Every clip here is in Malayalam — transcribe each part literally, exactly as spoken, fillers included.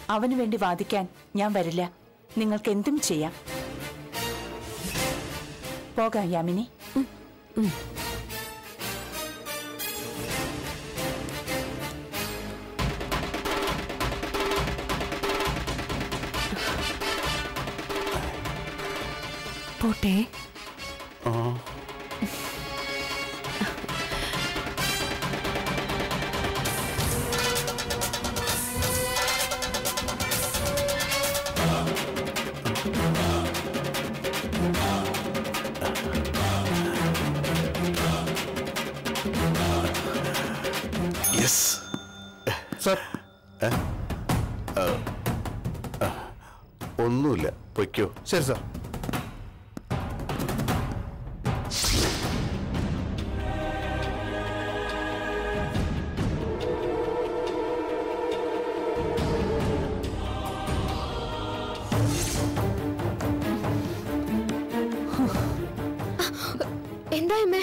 അവനു വേണ്ടി വാദിക്കാൻ ഞാൻ വരില്ല. നിങ്ങൾക്ക് എന്തും ചെയ്യാം. പോകാം യാമിനി. പോട്ടെ. ഒന്നുമില്ല, പൊയ്ക്കോ. ശരി സാർ. എന്താ അമ്മേ?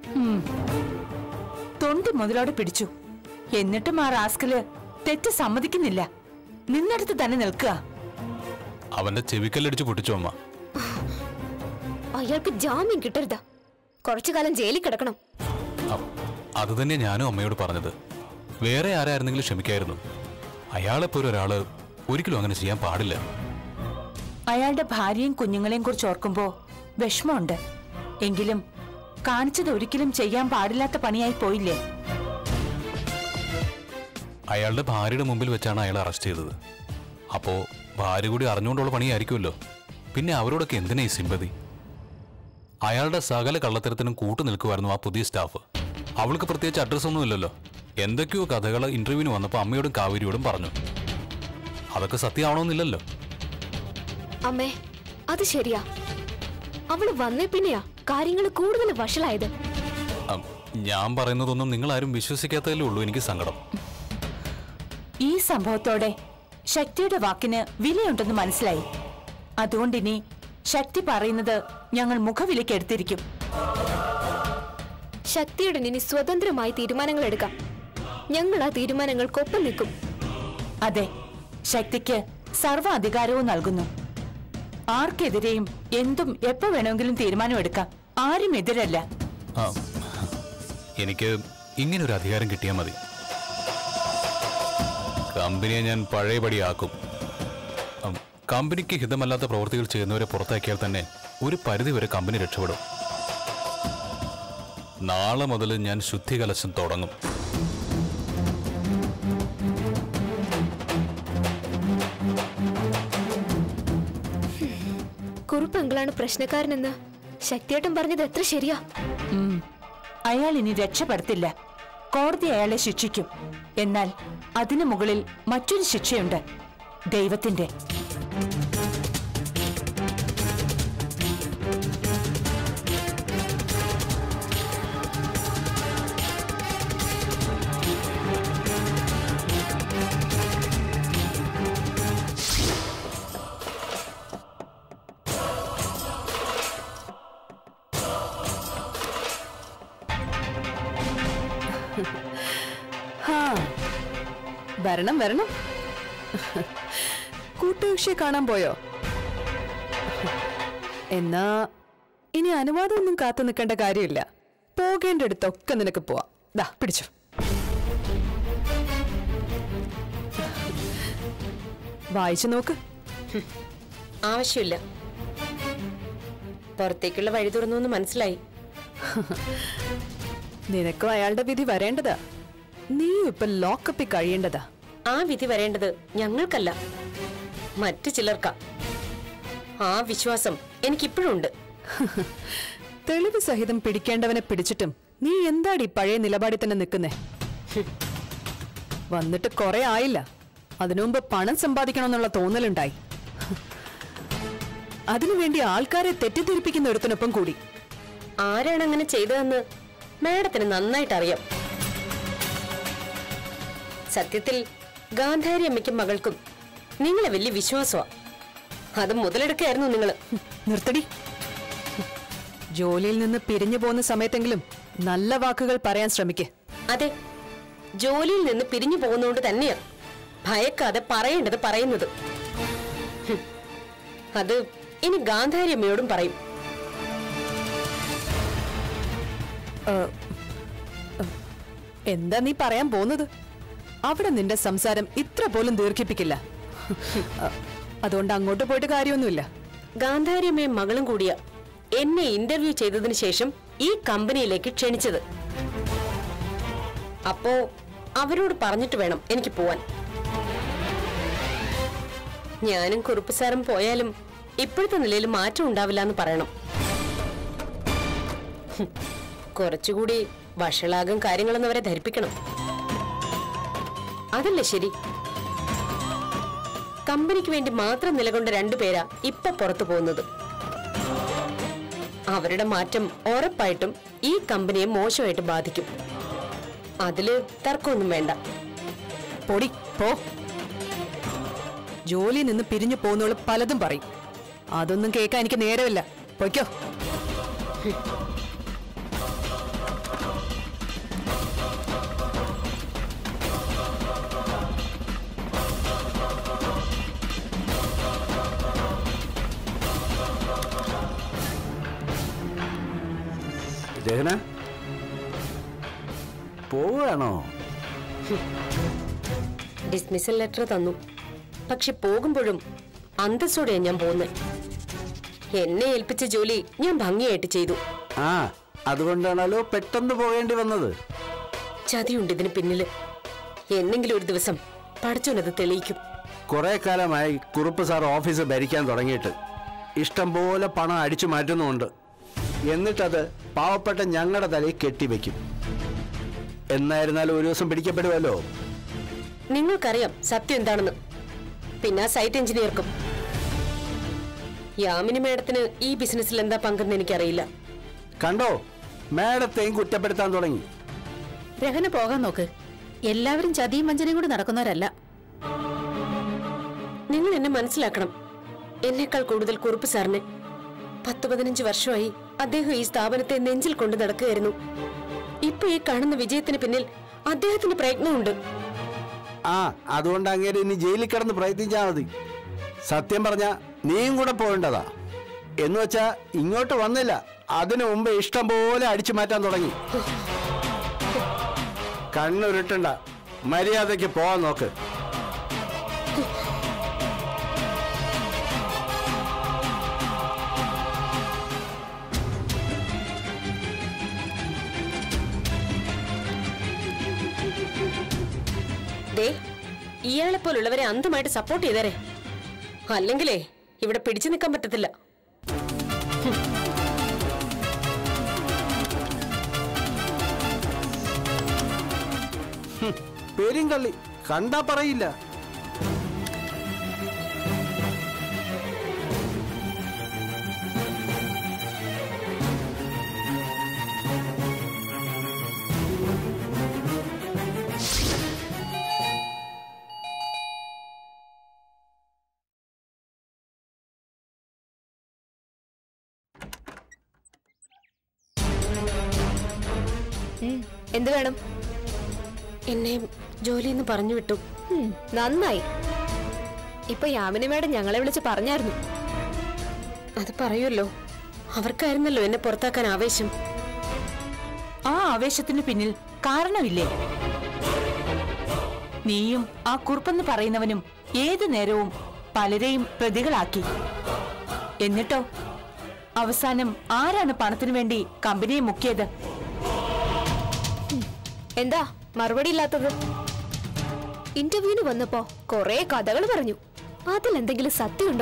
തൊണ്ടി മുതലോടെ പിടിച്ചു. എന്നിട്ടും ആ റാസ്കല് തെറ്റ് സമ്മതിക്കുന്നില്ല. നിന്നടുത്ത് തന്നെ നിൽക്കുക. അവന്റെ ചെവിക്കല്ലടിച്ച് പൊട്ടിച്ചു അമ്മ. അയാൾക്ക് ജാമ്യം കിട്ടരുത്. കുറച്ചു കാലം ജയിലിൽ കിടക്കണം. അത് തന്നെ ഞാനും അമ്മയോട് പറഞ്ഞത്. വേറെ ആരായിരുന്നെങ്കിലും ക്ഷമിക്കായിരുന്നു. അയാളെപ്പോലെ ഒരാള് ഒരിക്കലും അങ്ങനെ ചെയ്യാൻ പാടില്ല. അയാളുടെ ഭാര്യയും കുഞ്ഞുങ്ങളെയും കുറിച്ച് ഓർക്കുമ്പോ വിഷമമുണ്ട്. എങ്കിലും കാണിച്ചത് ഒരിക്കലും ചെയ്യാൻ പാടില്ലാത്ത പണിയായി പോയില്ലേ? അയാളുടെ ഭാര്യയുടെ മുമ്പിൽ വെച്ചാണ് അയാൾ അറസ്റ്റ് ചെയ്തത്. അപ്പോ ഭാര്യ കൂടി അറിഞ്ഞുകൊണ്ടുള്ള പണിയായിരിക്കുമല്ലോ. പിന്നെ അവരോടൊക്കെ എന്തിനാ ഈ സിമ്പതി? അയാളുടെ സകല കള്ളത്തരത്തിനും കൂട്ടു നിൽക്കുമായിരുന്നു ആ പുതിയ സ്റ്റാഫ്. അവൾക്ക് പ്രത്യേകിച്ച് അഡ്രസ് ഒന്നുമില്ലല്ലോ. എന്തൊക്കെയോ കഥകൾ ഇന്റർവ്യൂവിന് വന്നപ്പോൾ അമ്മയോടും കാവേരിയോടും പറഞ്ഞു. അതൊക്കെ സത്യമാവണമെന്നില്ലല്ലോ. അമ്മേ, അത് ശരിയാ. അവള് വന്നേ പിന്നെയാ കാര്യങ്ങൾ കൂടുതൽ വഷളായത്. ഞാൻ പറയുന്നതൊന്നും നിങ്ങൾ ആരും വിശ്വസിക്കാത്തതല്ലേ ഉള്ളൂ എനിക്ക് സങ്കടം. ഈ സംഭവത്തോടെ ശക്തിയുടെ വാക്കിന് വിലയുണ്ടെന്ന് മനസ്സിലായി. അതുകൊണ്ടിനി ശക്തി പറയുന്നത് ഞങ്ങൾ മുഖവിലേക്ക് എടുത്തിരിക്കും. ശക്തിയുടെ ഇനി സ്വതന്ത്രമായി തീരുമാനങ്ങൾ എടുക്കാം. ഞങ്ങൾ ആ തീരുമാനങ്ങൾക്കൊപ്പം നിൽക്കും. അതെ, ശക്തിക്ക് സർവ്വ അധികാരവും നൽകുന്നു. ആർക്കെതിരെയും എന്തും എപ്പോ വേണമെങ്കിലും തീരുമാനമെടുക്കാം. ആരും എതിരല്ല. എനിക്ക് ഇങ്ങനൊരു അധികാരം കിട്ടിയാൽ മതി. കമ്പനിയെ ഞാൻ പഴയപടിയാക്കും. കമ്പനിക്ക് ഹിതമല്ലാത്ത പ്രവൃത്തികൾ ചെയ്യുന്നവരെ പുറത്താക്കിയാൽ തന്നെ ഒരു പരിധിവരെ കമ്പനി രക്ഷപ്പെടും. നാളെ മുതൽ ഞാൻ ശുദ്ധികലശം തുടങ്ങും. കുറുപ്പെങ്കിളാണ് പ്രശ്നക്കാരനെന്ന് ശക്തിയേട്ടൻ പറഞ്ഞത് എത്ര ശരിയാ. അയാൾ ഇനി രക്ഷപ്പെടുത്തില്ല. കോടതി അയാളെ ശിക്ഷിക്കും. എന്നാൽ അതിനു മുകളിൽ മറ്റൊരു ശിക്ഷയുണ്ട്, ദൈവത്തിന്റെ. വരണം വരണം. കൂട്ടുകക്ഷിയെ കാണാൻ പോയോ? എന്നാ ഇനി അനുവാദമൊന്നും കാത്തു നിൽക്കേണ്ട കാര്യമില്ല. പോകേണ്ടടുത്തൊക്കെ നിനക്ക് പോവാം. ദാ പിടിച്ചു. വായിച്ചു നോക്ക്. ആവശ്യമില്ല. പുറത്തേക്കുള്ള വഴി തുറന്നു മനസ്സിലായി. നിനക്കും അയാളുടെ വിധി വരേണ്ടതാ. നീ ഇപ്പൊ ലോക്കപ്പിൽ കഴിയേണ്ടതാ. ആ വിധി വരേണ്ടത് ഞങ്ങൾക്കല്ല, മറ്റു ചിലർക്കാ. ആ വിശ്വാസം എനിക്കിപ്പോഴും ഉണ്ട്. തെളിവ് സഹിതം പിടിക്കേണ്ടവനെ പിടിച്ചിട്ടും നീ എന്താടി പഴയ നിലപാടിൽ തന്നെ നിൽക്കുന്നേ? വന്നിട്ട് കുറെ ആയില്ല. അതിനുമുമ്പ് പണം സമ്പാദിക്കണമെന്നുള്ള തോന്നലുണ്ടായി. അതിനുവേണ്ടി ആൾക്കാരെ തെറ്റിദ്ധരിപ്പിക്കുന്ന ഒരുത്തിനൊപ്പം കൂടി. ആരാണ് അങ്ങനെ ചെയ്തതെന്ന് മാഡത്തിന് നന്നായിട്ട് അറിയാം. സത്യത്തിൽ ഗാന്ധാരി അമ്മയ്ക്കും മകൾക്കും നിങ്ങളെ വലിയ വിശ്വാസമാ. അത് മുതലെടുക്കായിരുന്നു നിങ്ങൾ. നിർത്തടി. ജോലിയിൽ നിന്ന് പിരിഞ്ഞു പോകുന്ന സമയത്തെങ്കിലും നല്ല വാക്കുകൾ പറയാൻ ശ്രമിക്കേ. അതെ, ജോലിയിൽ നിന്ന് പിരിഞ്ഞു പോകുന്നതുകൊണ്ട് തന്നെയാ ഭയക്കാതെ പറയേണ്ടത് പറയുന്നത്. ഹും. അത് ഇനി ഗാന്ധാരി അമ്മയോടും പറയും. എന്താ നീ പറയാൻ പോകുന്നത്? അവിടെ നിന്റെ സംസാരം ഇത്ര പോലും ദീർഘിപ്പിക്കില്ല. അതുകൊണ്ട് അങ്ങോട്ട് പോയിട്ട് കാര്യമൊന്നുമില്ല. ഗാന്ധാരി അമ്മയും മകളും കൂടിയ എന്നെ ഇന്റർവ്യൂ ചെയ്തതിനു ശേഷം ഈ കമ്പനിയിലേക്ക് ക്ഷണിച്ചത്. അപ്പോ അവരോട് പറഞ്ഞിട്ട് വേണം എനിക്ക് പോവാൻ. ഞാനും കുറുപ്പ് സാറും പോയാലും ഇപ്പോഴത്തെ നിലയിൽ മാറ്റം ഉണ്ടാവില്ല എന്ന് പറയണം. കുറച്ചുകൂടി വഷളാകും കാര്യങ്ങളെന്ന് അവരെ ധരിപ്പിക്കണം. അതല്ലേ ശരി? കമ്പനിക്ക് വേണ്ടി മാത്രം നിലകൊണ്ട രണ്ടുപേരാ ഇപ്പൊ പുറത്തു പോകുന്നത്. അവരുടെ മാറ്റം ഉറപ്പായിട്ടും ഈ കമ്പനിയെ മോശമായിട്ട് ബാധിക്കും. അതില് തർക്കമൊന്നും വേണ്ട. പൊടി പോ. ജോലിയിൽ നിന്ന് പിരിഞ്ഞു പോകുന്നവള് പലതും പറയും. അതൊന്നും കേൾക്കാൻ എനിക്ക് നേരമില്ല. പൊയ്ക്കോ. രഹന പോവാണോ? ഡിസ്മിസൽ ലെറ്റർ തന്നു. പക്ഷെ പോകുമ്പോഴും അന്തസ്സോടെയാണ് ഞാൻ പോകുന്നത്. എന്നെ ഏൽപ്പിച്ച ജോലി ഞാൻ ഭംഗിയായിട്ട് ചെയ്തു. ആ, അതുകൊണ്ടാണല്ലോ പെട്ടെന്ന് പോകേണ്ടി വന്നത്. ചതിയുണ്ട് ഇതിന് പിന്നില്. എന്നെങ്കിലും ഒരു ദിവസം പഠിച്ചോനത് തെളിയിക്കും. കുറെ കാലമായി കുറുപ്പ് സാർ ഓഫീസ് ഭരിക്കാൻ തുടങ്ങിയിട്ട് ഇഷ്ടം പോലെ പണം അടിച്ചു മാറ്റുന്നുണ്ട്. എന്നിട്ടത് പാവപ്പെട്ട ഞങ്ങളുടെ തലയിൽ കെട്ടിവെക്കും. എന്നായിരുന്നാലും ഒരു ദിവസം പിടിക്കപ്പെടുമല്ലോ. നിങ്ങൾക്കറിയാം സത്യം എന്താണെന്ന്. പിന്നെ ആ സൈറ്റ് എഞ്ചിനീയർക്കും. യാമിനി മേഡത്തിന് ഈ ബിസിനസ്സിൽ എന്താ പങ്കെന്ന് എനിക്കറിയില്ല. കണ്ടോ, മേഡത്തെയും കുറ്റപ്പെടുത്താൻ തുടങ്ങി. രഹന പോകാൻ നോക്ക്. എല്ലാവരും ചതിയും വഞ്ചനയും കൂടി നടക്കുന്നവരല്ല. നിങ്ങൾ എന്നെ മനസ്സിലാക്കണം. എന്നേക്കാൾ കൂടുതൽ കുറുപ്പ് സാറിനെ. പത്ത് പതിനഞ്ച് വർഷമായി അദ്ദേഹം ഈ സ്ഥാപനത്തെ നെഞ്ചിൽ കൊണ്ട് നടക്കുകയായിരുന്നു. ഇപ്പൊ ഈ കാണുന്ന വിജയത്തിന് പിന്നിൽ അദ്ദേഹത്തിന് പ്രയത്നമുണ്ട്. ആ, അതുകൊണ്ട് അങ്ങേര് ഇനി ജയിലിൽ കിടന്ന് പ്രയത്നിച്ചാൽ മതി. സത്യം പറഞ്ഞ നീയും കൂടെ പോകേണ്ടതാ. എന്ന് വെച്ചാ ഇങ്ങോട്ട് വന്നില്ല, അതിനു മുമ്പ് ഇഷ്ടം പോലെ അടിച്ചു മാറ്റാൻ തുടങ്ങി. കണ്ണുരുട്ടണ്ട, മര്യാദയ്ക്ക് പോവാൻ നോക്ക്. ഇയാളെ പോലുള്ളവരെ അന്ധമായിട്ട് സപ്പോർട്ട് ചെയ്തേരെ. അല്ലെങ്കിലേ ഇവിടെ പിടിച്ചു നിൽക്കാൻ പറ്റത്തില്ല. പെരുങ്കള്ളി കണ്ടാ പറയില്ല. എന്ത് വേണം? എന്നെ ജോലിന്ന് പറഞ്ഞു വിട്ടു. നന്നായി. ഇപ്പൊ യാമിനി മേഡം ഞങ്ങളെ വിളിച്ച് പറഞ്ഞായിരുന്നു. അത് പറയുമല്ലോ, അവർക്കായിരുന്നല്ലോ എന്നെ പുറത്താക്കാൻ ആവേശം. ആ ആവേശത്തിന് പിന്നിൽ കാരണമില്ലേ? നീയും ആ കുറുപ്പെന്ന് പറയുന്നവനും ഏതു നേരവും പലരെയും പ്രതികളാക്കി. എന്നിട്ടോ അവസാനം ആരാണ് പണത്തിനു വേണ്ടി കമ്പനിയെ മുക്കിയത്? എന്താ മറുപടി ഇല്ലാത്തത്? ഇന്റർവ്യൂവിന് വന്നപ്പോ കൊറേ കഥകൾ പറഞ്ഞു. അതിലെന്തെങ്കിലും സത്യമുണ്ടോ?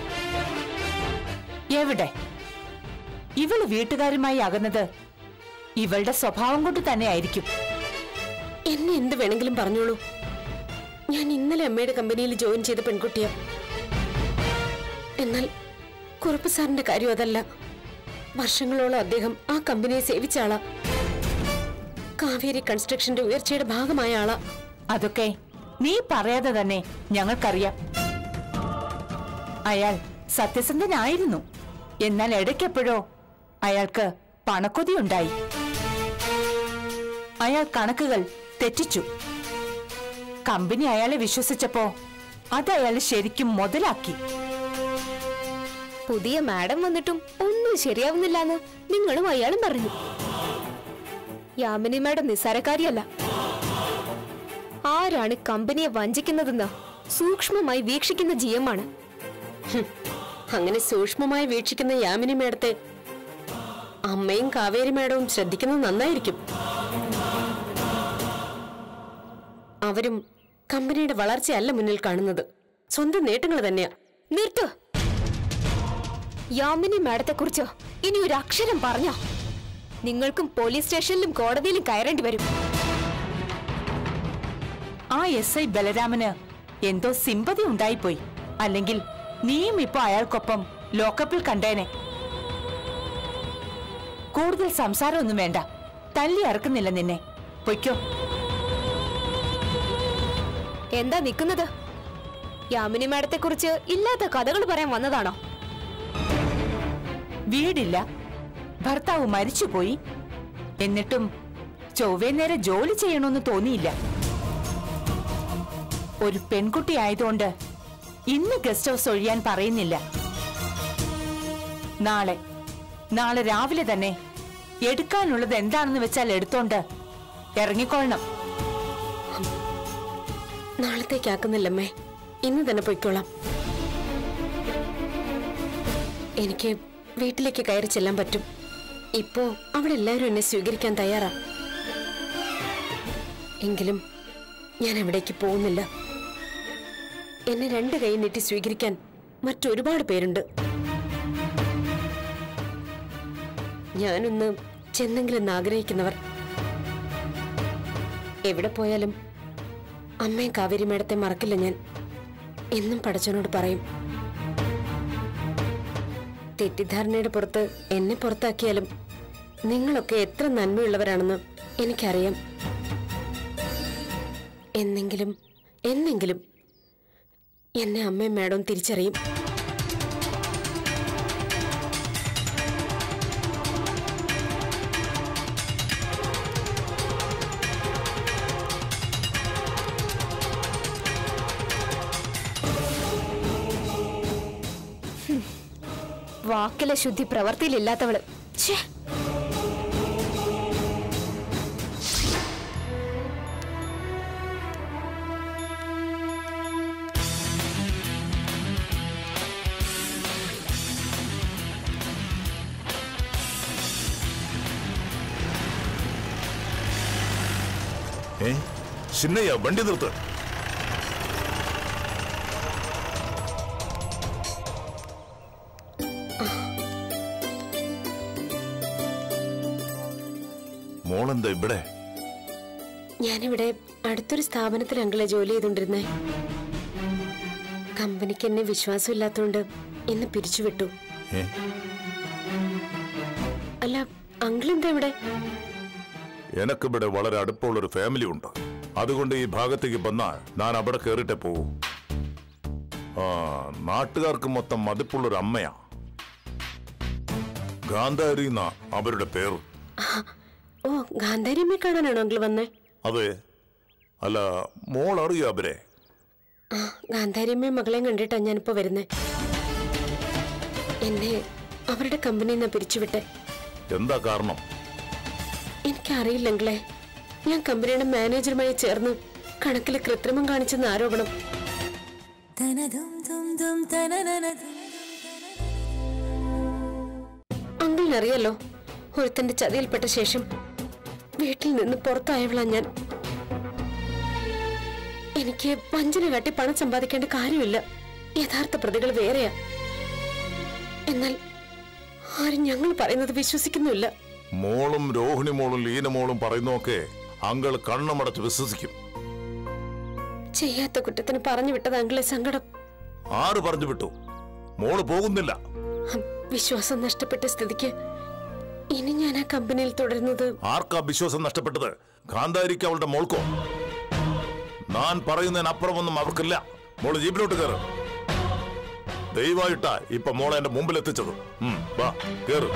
എവിടെ? ഇവള് വീട്ടുകാരുമായി അകന്നത് ഇവളുടെ സ്വഭാവം കൊണ്ട് തന്നെ ആയിരിക്കും. എന്നെ എന്ത് വേണമെങ്കിലും പറഞ്ഞോളൂ. ഞാൻ ഇന്നലെ അമ്മയുടെ കമ്പനിയിൽ ജോയിൻ ചെയ്ത പെൺകുട്ടിയാ. എന്നാൽ കുറുപ്പ് സാറിന്റെ കാര്യം അതല്ല. വർഷങ്ങളോളം അദ്ദേഹം ആ കമ്പനിയെ സേവിച്ച ആളാ. കാവേരി കൺസ്ട്രക്ഷന്റെ ഉയർച്ചയുടെ ഭാഗമായ ആളാ. അതൊക്കെ നീ പറയാതെ തന്നെ ഞങ്ങൾക്കറിയാം. അയാൾ സത്യസന്ധനായിരുന്നു. എന്നാൽ ഇടയ്ക്കെപ്പോഴോ അയാൾക്ക് പണക്കൊതിയുണ്ടായി. അയാൾ കണക്കുകൾ തെറ്റിച്ചു. കമ്പനി അയാളെ വിശ്വസിച്ചപ്പോ അത് അയാൾ ശരിക്കും മുതലാക്കി. പുതിയ മാഡം വന്നിട്ടും ഒന്നും ശരിയാവുന്നില്ലാന്ന് നിങ്ങളും അയാളും പറഞ്ഞു. യാമിനി മാഡം നിസ്സാരക്കാരിയല്ല. ആരാണ് കമ്പനിയെ വഞ്ചിക്കുന്നതെന്ന് സൂക്ഷ്മമായി വീക്ഷിക്കുന്ന ജി എം ആണ്. അങ്ങനെ സൂക്ഷ്മമായി വീക്ഷിക്കുന്ന യാമിനി മേഡത്തെ അമ്മയും കാവേരി മേഡവും ശ്രദ്ധിക്കുന്നത് നന്നായിരിക്കും. അവരും കമ്പനിയുടെ വളർച്ചയല്ല മുന്നിൽ കാണുന്നത്, സ്വന്തം നേട്ടങ്ങൾ തന്നെയാ. നിർത്ത്. യാമിനി മാഡത്തെ കുറിച്ച് ഇനി ഒരു അക്ഷരം പറഞ്ഞ നിങ്ങൾക്കും പോലീസ് സ്റ്റേഷനിലും കോടതിയിലും കയറേണ്ടി വരും. ആ എസ് ഐ ബലരാമന് എന്തോ സിമ്പതി ഉണ്ടായിപ്പോയി. അല്ലെങ്കിൽ നീയും ഇപ്പൊ അയാൾക്കൊപ്പം ലോക്കപ്പിൽ കണ്ടേനെ. കൂടുതൽ സംസാരമൊന്നും വേണ്ട. തല്ലി അറക്കുന്നില്ല നിന്നെ. പൊയ്ക്കോ. എന്താ നിൽക്കുന്നത്? യാമിനി മാഡത്തെ കുറിച്ച് ഇല്ലാത്ത കഥകൾ പറയാൻ വന്നതാണോ? വീടില്ല, ഭർത്താവ് മരിച്ചുപോയി, എന്നിട്ടും ചൊവ്വേ നേരെ ജോലി ചെയ്യണമെന്ന് തോന്നിയില്ല. ഒരു പെൺകുട്ടി ആയതുകൊണ്ട് ഇന്ന് ഗസ്റ്റ് ഹൗസ് ഒഴിയാൻ പറയുന്നില്ല. നാളെ നാളെ രാവിലെ തന്നെ എടുക്കാനുള്ളത് എന്താണെന്ന് വെച്ചാൽ എടുത്തോണ്ട് ഇറങ്ങിക്കൊള്ളണം. നാളത്തേക്കാക്കുന്നില്ലമ്മേ, ഇന്ന് തന്നെ പൊയ്ക്കോളാം. എനിക്ക് വീട്ടിലേക്ക് കയറി ചെല്ലാൻ പറ്റും. ഇപ്പോ അവിടെ എല്ലാവരും എന്നെ സ്വീകരിക്കാൻ തയ്യാറാ. എങ്കിലും ഞാൻ എവിടേക്ക് പോകുന്നില്ല. എന്നെ രണ്ട് കൈ നീട്ടി സ്വീകരിക്കാൻ മറ്റൊരുപാട് പേരുണ്ട്. ഞാനൊന്ന് ചെന്നെങ്കിലും ആഗ്രഹിക്കുന്നവർ. എവിടെ പോയാലും അമ്മയും കാവേരി മേഡത്തെ മറക്കില്ല ഞാൻ. എന്നും പടച്ചവനോട് പറയും. തെറ്റിദ്ധാരണയുടെ പുറത്ത് എന്നെ പുറത്താക്കിയാലും നിങ്ങളൊക്കെ എത്ര നന്മയുള്ളവരാണെന്ന് എനിക്കറിയാം. എന്നെങ്കിലും എന്നെങ്കിലും എന്നെ അമ്മയും മേഡവും തിരിച്ചറിയും. വാക്കിലെ ശുദ്ധി പ്രവർത്തിയിലില്ലാത്തവള്. ഛേ, ഏ ചിന്നയ്യ, വണ്ടി നിർത്ത്. മോളെന്താ ഇവിടെ? ഞാനിവിടെ അടുത്തൊരു സ്ഥാപനത്തിൽ അങ്കിളെ ജോലി ചെയ്തോണ്ടിരുന്നേ. കമ്പനിക്ക് എന്നെ വിശ്വാസമില്ലാത്തോണ്ട് ഇന്ന് പിരിച്ചുവിട്ടു. അല്ല, അങ്കിൾ എന്താ ഇവിടെ? എനക്കിവിടെ വളരെ അടുപ്പമുള്ളൊരു ഫാമിലി ഉണ്ട്. അതുകൊണ്ട് ഈ ഭാഗത്തേക്ക് വന്നാൽ ഞാൻ അവിടെ കയറിട്ടേ പോവും. ആ, നാട്ടുകാർക്ക് മൊത്തം മതിപ്പുള്ളൊരു അമ്മയാ. ഗാന്ധാരി എന്നാ അവരുടെ പേര്. ഓ, ഗാന്ധാരിയമ്മയെ കാണാനാണോ അങ്കിൾ വന്നേ? അതെ. അല്ല, മോൾ അറിയോ അവരെ? ആ, ഗാന്ധാരിയമ്മയും മകളെയും കണ്ടിട്ടാ ഞാനിപ്പോ വരുന്നേ. എന്നെ അവരുടെ കമ്പനിയിൽ നിന്ന് പിരിച്ചുവിട്ടെ. എന്താ കാരണം? എനിക്കറിയില്ലെങ്കിലേ, ഞാൻ കമ്പനിയുടെ മാനേജറുമായി ചേർന്ന് കണക്കിൽ കൃത്രിമം കാണിച്ചെന്ന് ആരോപണം. അങ്കിളിനറിയാലോ, ഒരുത്തന്റെ ചതിയിൽപ്പെട്ട ശേഷം വീട്ടിൽ നിന്ന് പുറത്തായവളാ ഞാൻ. എനിക്ക് വഞ്ചന കാട്ടി പണം സമ്പാദിക്കേണ്ട കാര്യമില്ല. യഥാർത്ഥ പ്രതികൾ വേറെയാ. എന്നാൽ ആരും ഞങ്ങൾ പറയുന്നത് വിശ്വസിക്കുന്നില്ല. മോളും രോഹിണി മോളും ലീന മോളും പറയുന്നൊക്കെ അങ്കിൾ കണ്ണുമടച്ച് വിശ്വസിക്കും. ചെയ്യാത്ത കുറ്റത്തിന് പറഞ്ഞു വിട്ടത് അങ്കിളെ സങ്കടം. ആര് പറഞ്ഞു വിട്ടു? മോള് പോകുന്നില്ല. വിശ്വാസം നഷ്ടപ്പെട്ട സ്ഥിതിക്ക് ഇനി ഞാൻ ആ കമ്പനിയിൽ തുടരുന്നത്. ആർക്കാ വിശ്വാസം നഷ്ടപ്പെട്ടത്? ഗാന്ധാരിക്ക് അവളുടെ മോൾക്കോ? ഞാൻ പറയുന്നതിനപ്പുറമൊന്നും അവർക്കില്ല. മോള് ജീപ്പിലോട്ട് കയറ്. ദയവായിട്ടാ ഇപ്പൊ മോളെ എന്റെ മുമ്പിൽ എത്തിച്ചത്. വാ, കേറ്.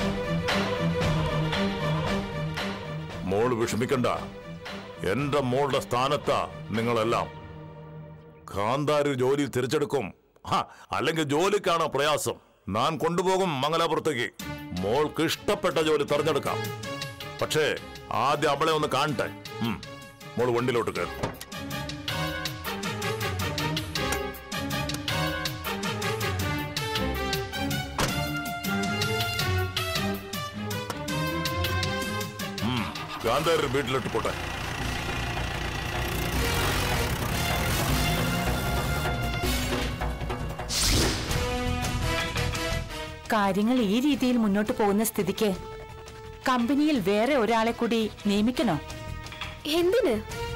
മോള് വിഷമിക്കണ്ട. എന്റെ മോളുടെ സ്ഥാനത്താ നിങ്ങളെല്ലാം. കാന്താരി ജോലി തിരിച്ചെടുക്കും. അല്ലെങ്കിൽ ജോലിക്കാണ് പ്രയാസം. ഞാൻ കൊണ്ടുപോകും മംഗലാപുരത്തേക്ക്. മോൾക്ക് ഇഷ്ടപ്പെട്ട ജോലി തെരഞ്ഞെടുക്കാം. പക്ഷേ ആദ്യം അവളെ ഒന്ന് കാണട്ടെ. മോള് വണ്ടിയിലോട്ട് കയറും. കാന്താരി വീട്ടിലിട്ട് പോട്ടെ. കാര്യങ്ങൾ ഈ രീതിയിൽ മുന്നോട്ട് പോകുന്ന സ്ഥിതിക്ക് കമ്പനിയിൽ വേറെ ഒരാളെ കൂടി നിയമിക്കണോ? എന്തിന്?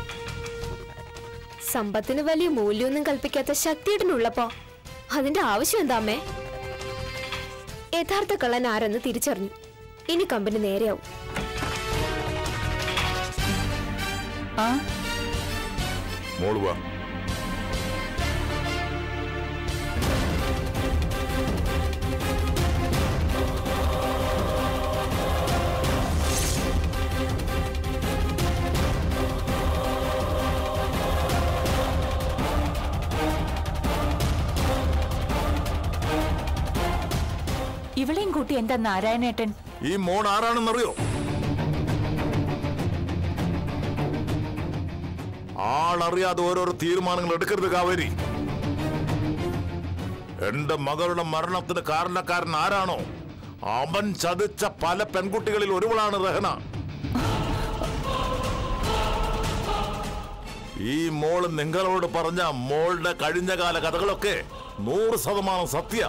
സമ്പത്തിന് വലിയ മൂല്യമൊന്നും കൽപ്പിക്കാത്ത ശക്തിയേട്ടനുള്ളപ്പോ അതിന്റെ ആവശ്യം എന്താ അമ്മേ? യഥാർത്ഥ കള്ളൻ ആരെന്ന് തിരിച്ചറിഞ്ഞു. ഇനി കമ്പനി നേരെയാവും. ആ മോള് വാ. ഇവളെയും കൂട്ടി എന്താ നാരായണേട്ടൻ? ഈ മോൺ ആരാണെന്നറിയോ? ആളറിയാതെ ഓരോരോ തീരുമാനങ്ങൾ എടുക്കരുത് കാവേരി. എന്റെ മകളുടെ മരണത്തിന് കാരണക്കാരൻ ആരാണോ അവൻ ചതിച്ച പല പെൺകുട്ടികളിൽ ഒരുവളാണ് രഹന. ഈ മോള് നിങ്ങളോട് പറഞ്ഞ മോളുടെ കഴിഞ്ഞകാല കഥകളൊക്കെ നൂറ് ശതമാനം സത്യ.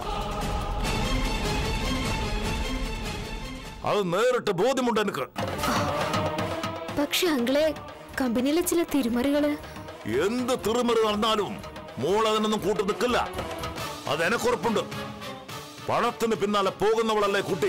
അത് നേരിട്ട് ബോധ്യമുണ്ട് എനിക്ക്. പക്ഷെ അങ്ങളെ കമ്പനിയിലെ ചില തിരുമറികള്. എന്ത് തിരുമറി നടന്നാലും മോൾ അതിനൊന്നും കൂട്ടു നിൽക്കില്ല. അതെനക്കുറപ്പുണ്ട്. പണത്തിന് പിന്നാലെ പോകുന്നവളല്ലേ കുട്ടി.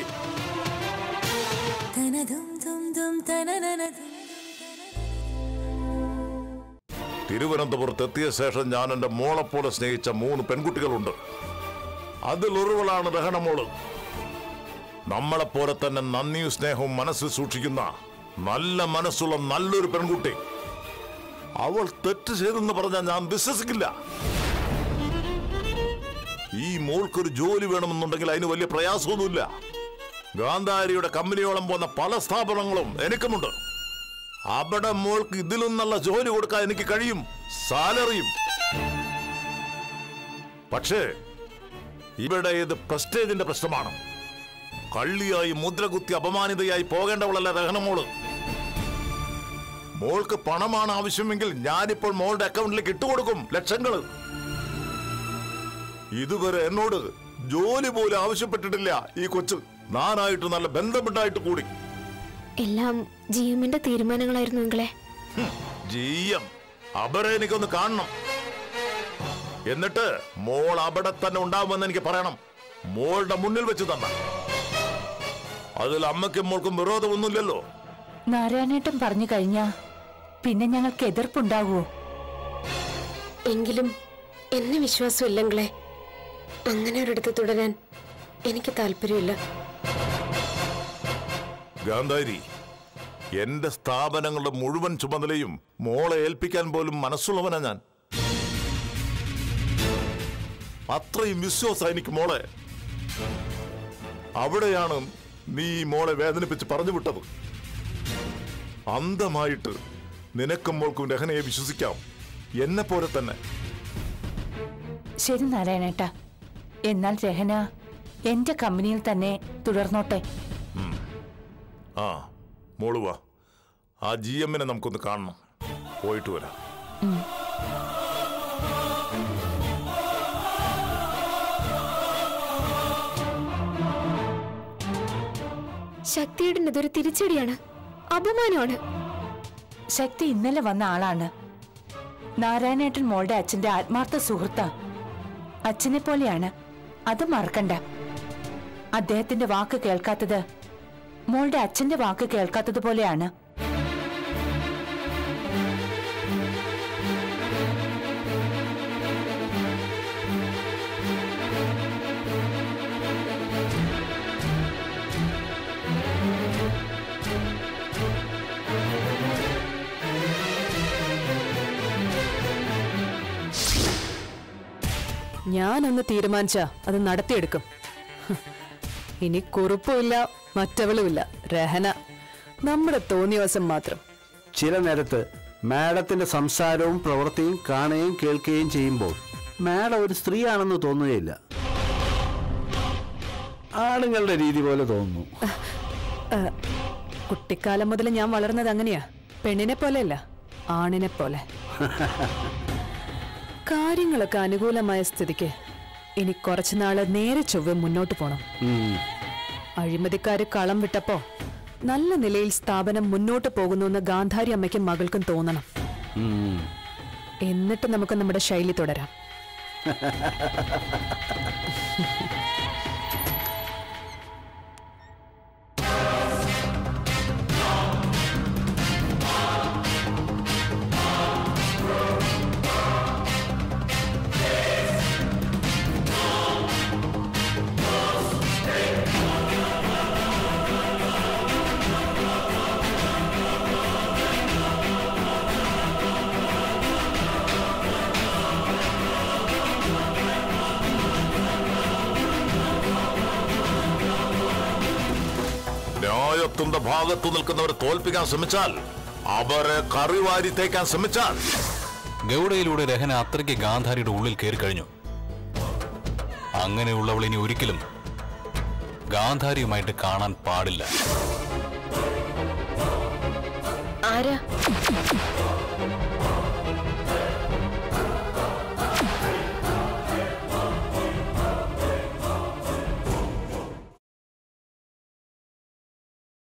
തിരുവനന്തപുരത്ത് എത്തിയ ശേഷം ഞാൻ എന്റെ മോളെപ്പോലെ സ്നേഹിച്ച മൂന്ന് പെൺകുട്ടികളുണ്ട്. അതിലൊരുവളാണ് രഹന മോള്. നമ്മളെപ്പോലെ തന്നെ നന്ദിയും സ്നേഹവും മനസ്സിൽ സൂക്ഷിക്കുന്ന നല്ല മനസ്സുള്ള നല്ലൊരു പെൺകുട്ടി. അവൾ തെറ്റ് ചെയ്തെന്ന് പറഞ്ഞാൽ ഞാൻ വിശ്വസിക്കില്ല. ഈ മോൾക്കൊരു ജോലി വേണമെന്നുണ്ടെങ്കിൽ അതിന് വലിയ പ്രയാസമൊന്നുമില്ല. ഗാന്ധാരിയുടെ കമ്പനിയോളം പോകുന്ന പല സ്ഥാപനങ്ങളും എനിക്കുമുണ്ട്. അവിടെ മോൾക്ക് ഇതിലും നല്ല ജോലി കൊടുക്കാൻ എനിക്ക് കഴിയും, സാലറിയും. പക്ഷേ ഇവിടെ ഇത് പ്രസ്റ്റേജിന്റെ പ്രശ്നമാണ്. കള്ളിയായി മുദ്രകുത്തി അപമാനിതയായി പോകേണ്ടവളല്ല രഹനമോള്. മോൾക്ക് പണമാണ് ആവശ്യമെങ്കിൽ ഞാനിപ്പോൾ മോളുടെ അക്കൗണ്ടിലേക്ക് ഇട്ടുകൊടുക്കും ലക്ഷങ്ങൾ. ഇതുവരെ എന്നോട് ജോലി പോലും ആവശ്യപ്പെട്ടിട്ടില്ല ഈ കൊച്ച്. ഞാനായിട്ട് നല്ല ബന്ധപ്പെട്ടായിട്ട് കൂടി. എല്ലാം ജി എമ്മിന്റെ തീരുമാനങ്ങളായിരുന്നു നിങ്ങളെ. ജി എം അവരെ എനിക്കൊന്ന് കാണണം. എന്നിട്ട് മോൾ അവിടെ തന്നെ ഉണ്ടാവുമെന്ന് എനിക്ക് പറയണം. മോളുടെ മുന്നിൽ വെച്ച് തന്നെ. അതിൽ അമ്മയ്ക്കും മോൾക്കും വിരോധമൊന്നുമില്ലല്ലോ. നാരായണേട്ടൻ പറഞ്ഞു കഴിഞ്ഞാ പിന്നെ ഞങ്ങൾക്ക് എതിർപ്പുണ്ടാകുമോ? എങ്കിലും എന്നെ വിശ്വാസമില്ലെങ്കിലേ അങ്ങനെ ഒരിടത്ത് തുടരാൻ എനിക്ക് താല്പര്യമില്ല. ഗാന്ധാരി, എന്റെ സ്ഥാപനങ്ങളുടെ മുഴുവൻ ചുമതലയും മോളെ ഏൽപ്പിക്കാൻ പോലും മനസ്സുള്ളവനാ ഞാൻ. അത്രയും വിശ്വാസം എനിക്ക് മോളെ. അവിടെയാണ് നീ മോളെ വേദനിപ്പിച്ച് പറഞ്ഞു വിട്ടത്. അന്ധമായിട്ട് നിനക്കും മോൾക്കും രഹനയെ വിശ്വസിക്കാം, എന്നെ പോലെ തന്നെ. ശരി നാരായണേട്ട, എന്നാൽ രഹന എന്റെ കമ്പനിയിൽ തന്നെ തുടർന്നോട്ടെ. ആ മോള് വാ. ആ ജി എമ്മിനെ നമുക്കൊന്ന് കാണണം. പോയിട്ട് വരാം. ശക്തിയുടെ ഇതൊരു തിരിച്ചടിയാണ്, അപമാനമാണ്. ശക്തി ഇന്നലെ വന്ന ആളാണ്. നാരായണേട്ടൻ മോളുടെ അച്ഛന്റെ ആത്മാർത്ഥ സുഹൃത്താ. അച്ഛനെ പോലെയാണ്, അത് മറക്കണ്ട. അദ്ദേഹത്തിന്റെ വാക്ക് കേൾക്കാത്തത് മോളുടെ അച്ഛന്റെ വാക്ക് കേൾക്കാത്തത് പോലെയാണ്. ഞാനൊന്ന് തീരുമാനിച്ചാ അത് നടത്തിയെടുക്കും. ഇനി കുറുപ്പുമില്ല, മറ്റവളുമില്ല, രഹന. നമ്മുടെ തോന്നിയവസം മാത്രം. ചില നേരത്ത് മാഡത്തിന്റെ സംസാരവും പ്രവൃത്തിയും കാണുകയും കേൾക്കുകയും ചെയ്യുമ്പോൾ മാഡം ഒരു സ്ത്രീയാണെന്ന് തോന്നുകയില്ല. ആണുങ്ങളുടെ രീതി പോലെ തോന്നുന്നു. കുട്ടിക്കാലം മുതൽ ഞാൻ വളർന്നത് അങ്ങനെയാ. പെണ്ണിനെ പോലെയല്ല, ആണിനെ പോലെ. കാര്യങ്ങളൊക്കെ അനുകൂലമായ സ്ഥിതിക്ക് ഇനി കുറച്ചുനാള് നേരെ ചൊവ്വ മുന്നോട്ട് പോണം. അഴിമതിക്കാര് കളം വിട്ടപ്പോ നല്ല നിലയിൽ സ്ഥാപനം മുന്നോട്ട് പോകുന്നുവെന്ന് ഗാന്ധാരി അമ്മയ്ക്കും മകൾക്കും തോന്നണം. എന്നിട്ട് നമുക്ക് നമ്മുടെ ശൈലി തുടരാം. ന്യായത്തിന്റെ ഭാഗത്തു നിൽക്കുന്നവരെ തോൽപ്പിക്കാൻ ശ്രമിച്ചാൽ, അവരെ കറിവാരി തേക്കാൻ ശ്രമിച്ചാൽ. ഗൗഡയിലൂടെ രഹന അത്രയ്ക്ക് ഗാന്ധാരിയുടെ ഉള്ളിൽ കയറി കഴിഞ്ഞു. അങ്ങനെയുള്ളവൾ ഇനി ഒരിക്കലും ഗാന്ധാരിയുമായിട്ട് കാണാൻ പാടില്ല. ആരാ?